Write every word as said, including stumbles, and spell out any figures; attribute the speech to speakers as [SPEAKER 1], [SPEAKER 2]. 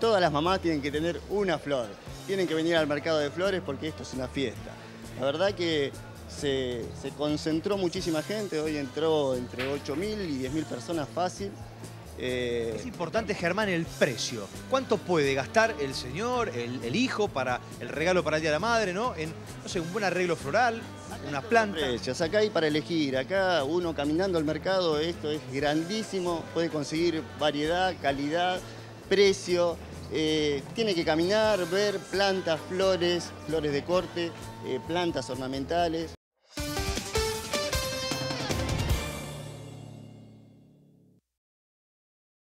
[SPEAKER 1] todas las mamás tienen que tener una flor. Tienen que venir al mercado de flores porque esto es una fiesta. La verdad que se, se concentró muchísima gente, hoy entró entre ocho mil y diez mil personas fácil.
[SPEAKER 2] Eh... Es importante, Germán, el precio. ¿Cuánto puede gastar el señor, el, el hijo, para el regalo para el Día de la Madre, ¿no? En, no sé, un buen arreglo floral, una planta.
[SPEAKER 1] Precios. Acá hay para elegir. Acá uno caminando al mercado, esto es grandísimo. Puede conseguir variedad, calidad, precio. Eh, tiene que caminar, ver plantas, flores, flores de corte, eh, plantas ornamentales.